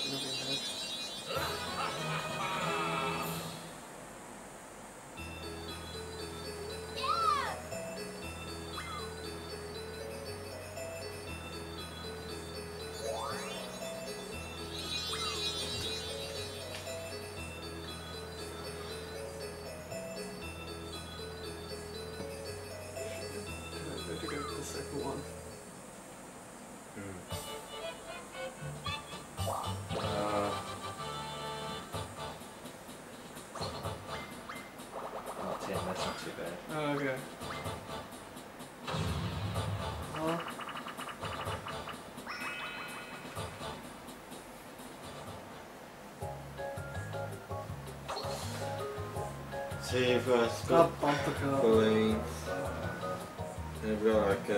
gonna be that. I have to go to the second one. Oh, 10, that's not too bad. Oh, okay. Oh. So you've got Oh, Scott bumper car. balloons, and you've got like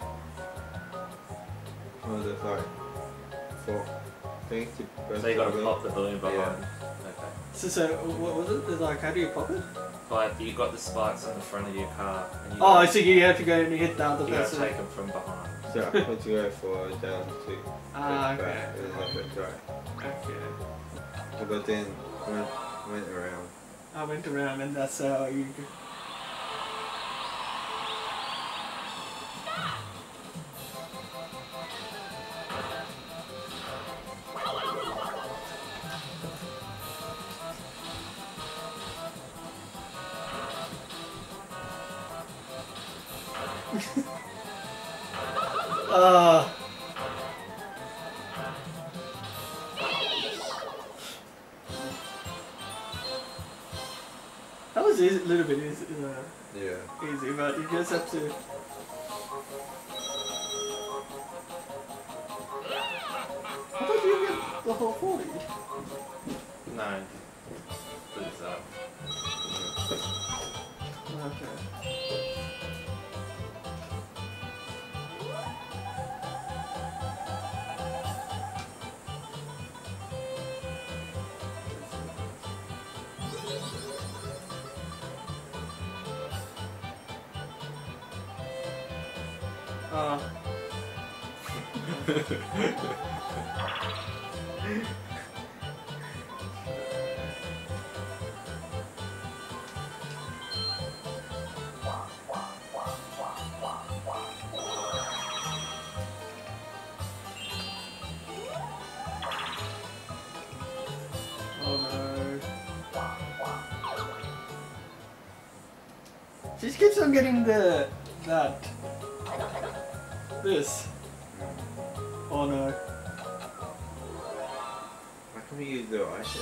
what is it, like 4 things to press. So you got to the pop the balloon behind. Yeah. Okay. So what was it? It's like, how do you pop it? But you got the spikes on the front of your car. And you Oh, I got, see. You have to go and hit the other you got to person. take them from behind. So what you go for down to Ah, back, okay. and then like a right. Okay. But then went around. I went around and that's how you. That was a little bit easy, Yeah. easy, but you just have to. I thought you get the whole 40. No. But it's up. Okay. Oh no. She just keeps on getting this. Oh no. Why can't we use the item?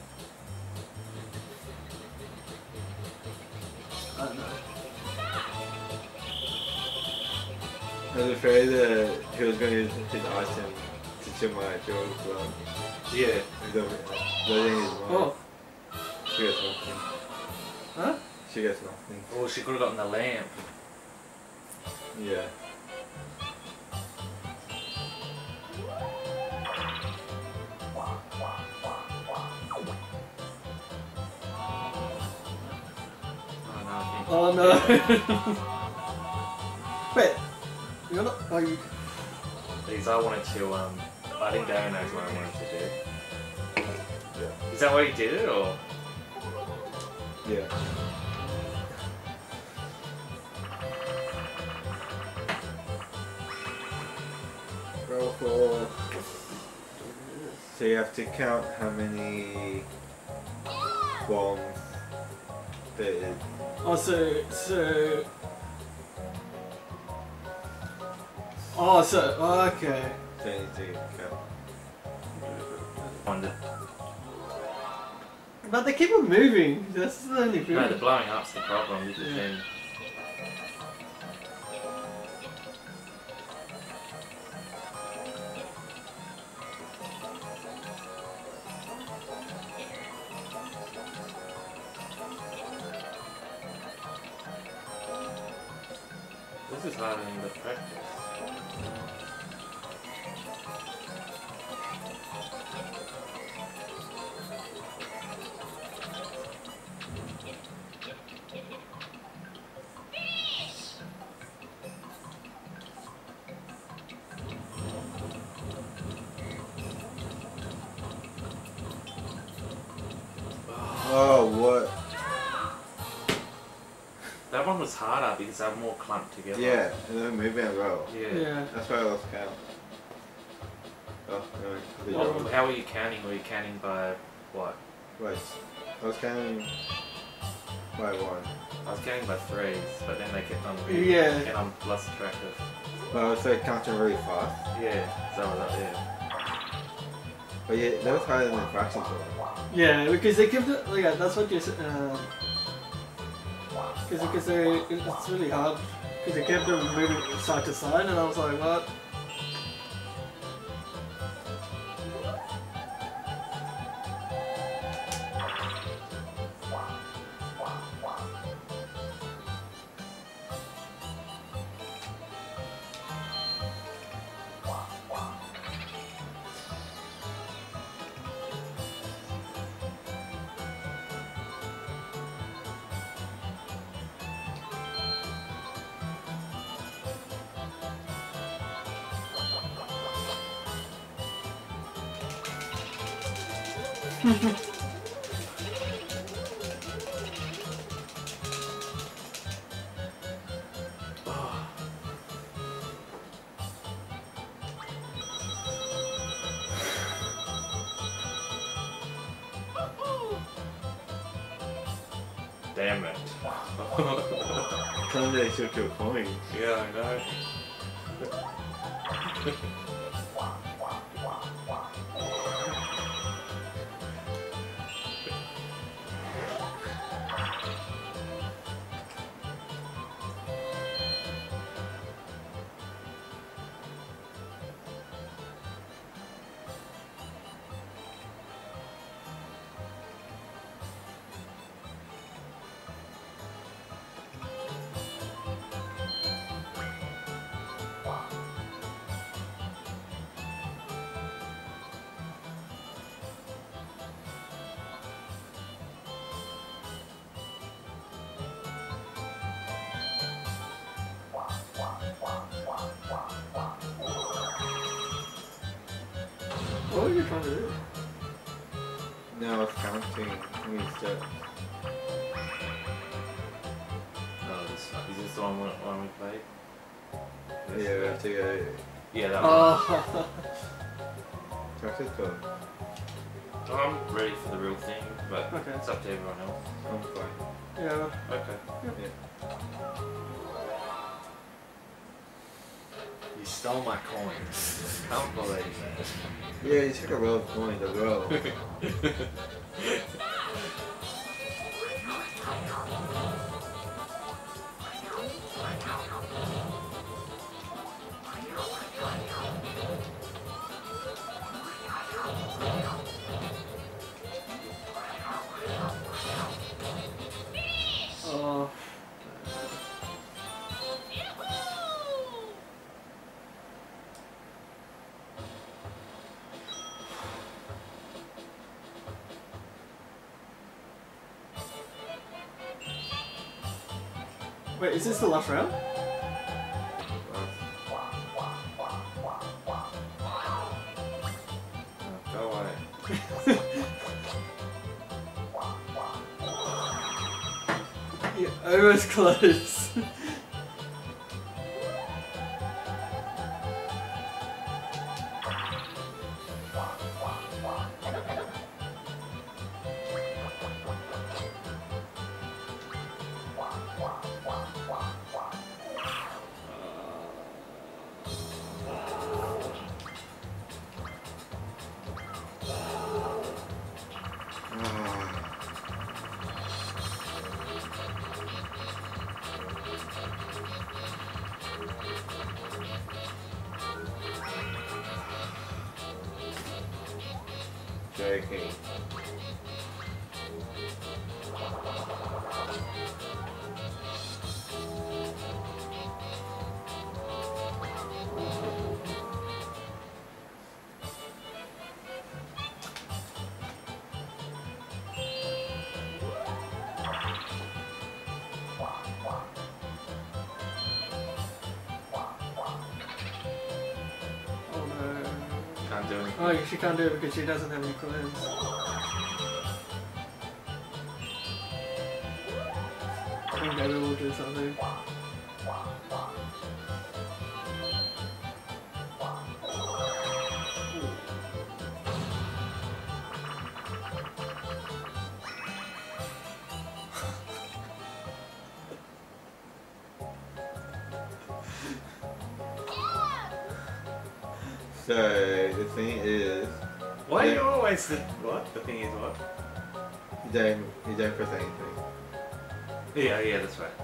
I don't know. I was afraid that he was going to use his item to chill my Joel's blood. Yeah. Letting his mom. Oh. She gets nothing. Huh? She gets nothing. Well, she could have gotten the lamp. Yeah. Oh no, I think. Oh no. Wait. You're not. Are you? These I wanted to, I think Darren knows what I wanted to do. Yeah. Is that why you did it, or? Yeah. Roll for. So you have to count how many bombs there is. Oh, so. Oh, so. Okay. So you need to count. Wonder. But they keep on moving. That's the only thing. No, the blowing up's the problem. This is Yeah. then. This is harder than the practice. was harder because they're more clumped together. Yeah, and then moving as well. Yeah. Yeah. That's why I lost count. Oh, no. Well, how were you counting? Were you counting by what? Wait, I was counting by one. I was counting by threes, but then they kept on moving. Yeah. And I'm lost track of. But I was like counting really fast. Yeah, so was that, yeah. But yeah, that was harder than the fractions one. Yeah, because they kept it. Yeah, that's what you said. Because it's really hard. Because they kept them moving side to side, and I was like, what? Damn it. Someday should kill coins. Yeah, I know. What are you trying to do? No, I was counting. I mean, steps. No, is this the one we played? Yeah, we have to go. Yeah, that one. Oh. Practice code. I'm ready for the real thing, but Okay. it's up to everyone else. I'm fine. Yeah. Okay. Yeah. You stole my coins. Can't believe that. Yeah, you took a row of coins as well. Oh. Wait, is this the last round? Go away. Yeah, almost close. Joking. Oh no. Can't do anything. Oh, she can't do it because she doesn't have any coins. think David will do something. So the thing is, Why Yeah. are you always the what? The thing is what? you don't press anything. Yeah, that's right.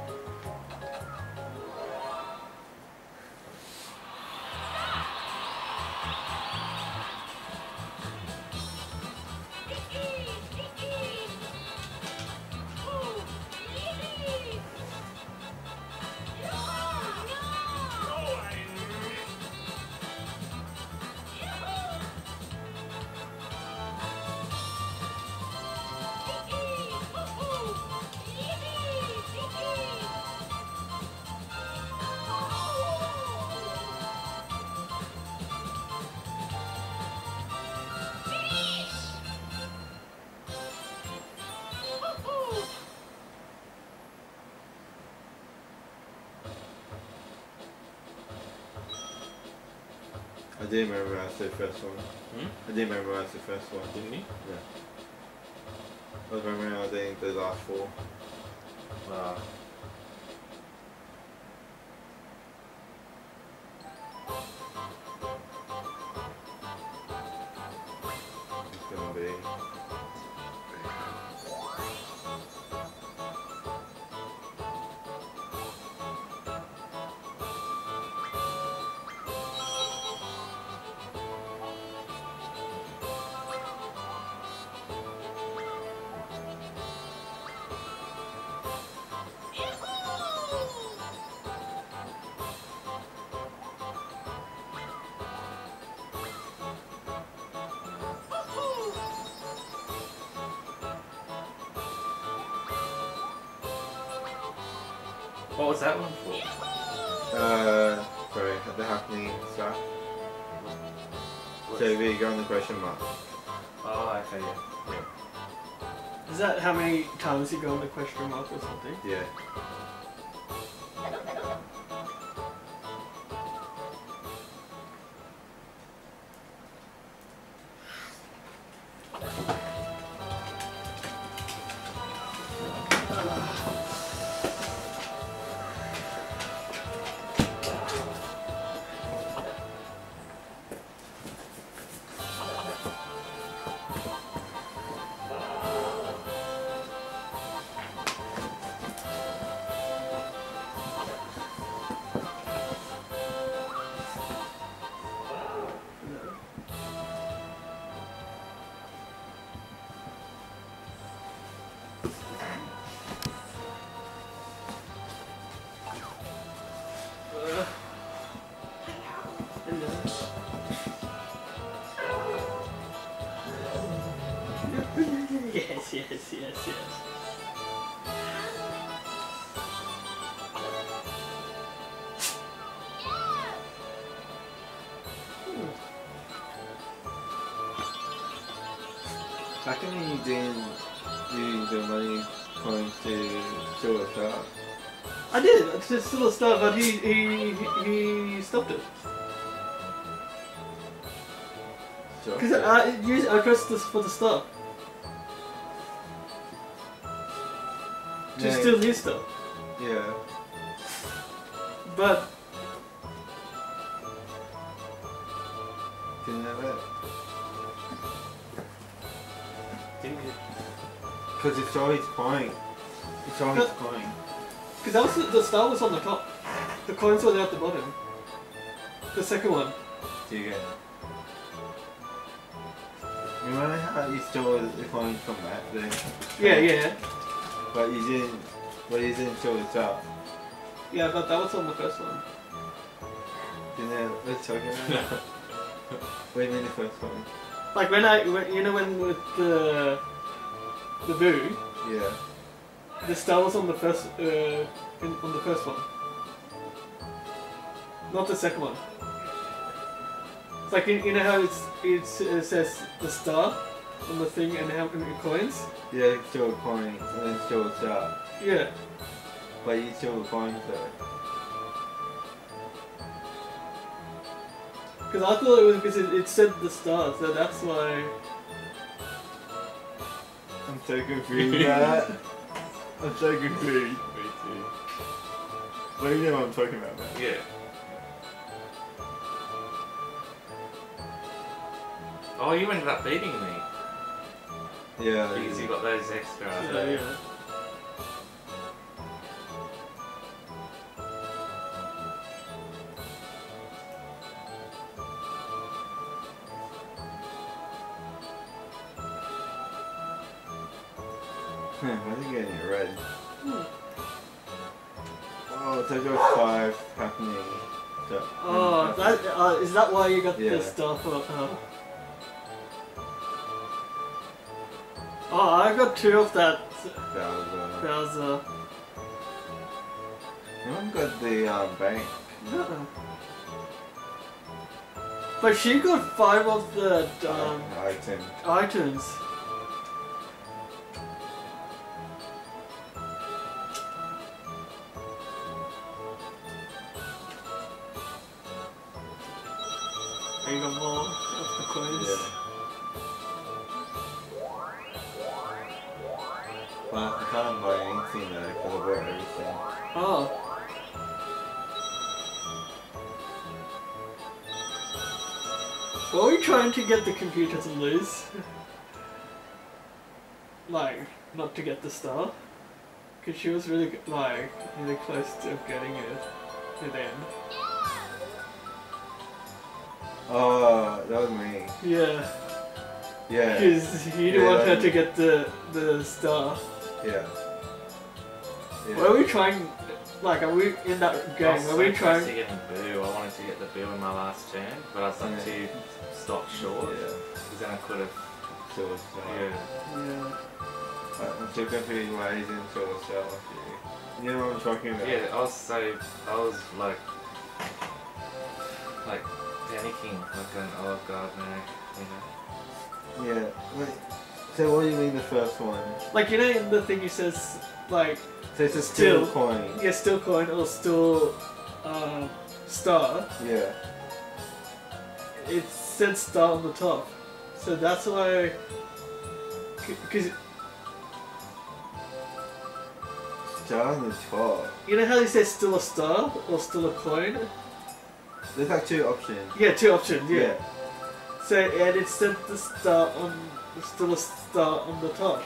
I did memorize the first one. Hmm? I did memorize the first one. Didn't you? Yeah. I was memorizing the last four. Uh, It's gonna be. what was that one for? Sorry, the happening stuff. What's- So we go on the question mark. Oh, okay, yeah. Is that how many times you go on the question mark or something? Yeah. Yes. How come you didn't use the money coins to show us up? I did. It's just still a start, but he stopped it Sure. because I pressed this for the start. To Yeah. steal his stuff, Yeah. but Didn't have it. Didn't you? Because it's always coin. It's always coin. because that was the star was on the top, the coins were at the bottom. The second one. Do you get it? Remember how you stole the coins from that thing? Yeah. But you didn't show the top. Yeah, but that was on the first one. Didn't it? Let's talk about it. Wait a minute, the first one. Like when with the boo, Yeah. the star was on the first on the first one, not the second one. It's like you know how it says the star on the thing and how many coins? Yeah, still coins and then still a star. Yeah. But you still coins though. Because I thought it was because it said the star, so that's why. I'm so confused, Matt. I'm so confused. Me too. Well, you know what I'm talking about, Matt. Yeah. Oh, you ended up beating me Yeah. because you got those extra. Yeah, yeah. Why is it getting red? Hmm. Oh, so got 5 happening. So, Oh, that is that why you got Yeah. the star for? Oh, I got 2 of that Bowser. No one got the bank. No. But she got 5 of the Item. items. You got more of the coins. Yeah. Well, I can't buy anything though because I bought everything. Oh. Were we trying to get the computer to lose? Like, not to get the star? Because she was really, like, really close to getting it at the end. Oh, that was me. Yeah. Yeah. Because you didn't Yeah, want her that- to get the star. Yeah. Yeah. Were we trying, like, are we in that game? I was Are so we close trying? to getting Boo. I wanted to get the Boo in my last turn, but I was like Yeah. 2 stops short. Yeah. Because then I could have. So it's Yeah. Yeah. I'm still confused why he's in Silver Star with you. You know what I'm talking about? Yeah, I was like panicking, like an oh god no, you know. Yeah. Wait. So what do you mean the first one? Like, you know, in the thing it says, like, So it's a Still. still coin. yeah, still coin or still star. Yeah. It said star on the top. So that's why. Because Star on the top. you know how it says still a star or still a coin? There's like 2 options. Yeah, 2 options, yeah. So, and it said the star on. Still a star on the top.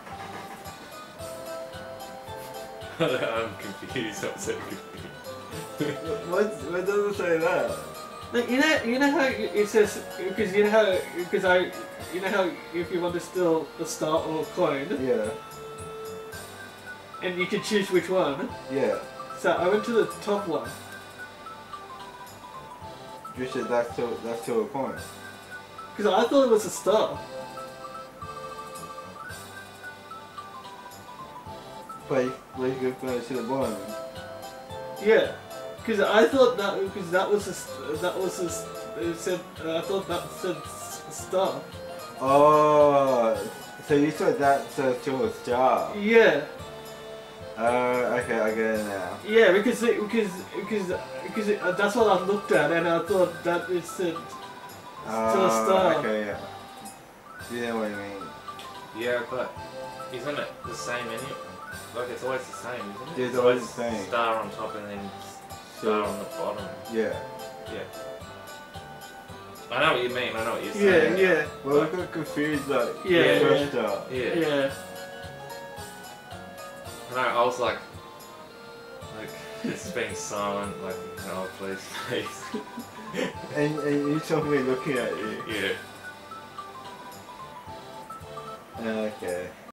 I'm confused, I'm so confused. What does it say that? Like, you know how it says, because you know how if you want to steal a star or a coin, Yeah. and you can choose which one. Yeah. So I went to the top one. You said that's still a coin. Because I thought it was a star. But you go to the bottom. Yeah. Because I thought that was it said, I thought that said star. Oh, so you said that's still a star. Yeah. Okay, I get it now. Yeah, because that's what I looked at, and I thought that it said still a star. Okay, yeah. You know what I mean. Yeah, but isn't it the same anyway? Like it's always the same, isn't it? Yeah, it's always the same. Star on top and then star on the bottom. Yeah. Yeah. I know what you mean, I know what you're Yeah, saying. yeah, Well, we got confused like Yeah, the first yeah. star. Yeah. yeah. And I was like, it's being silent, like, oh please, please. And you saw me looking at you. Yeah. Okay.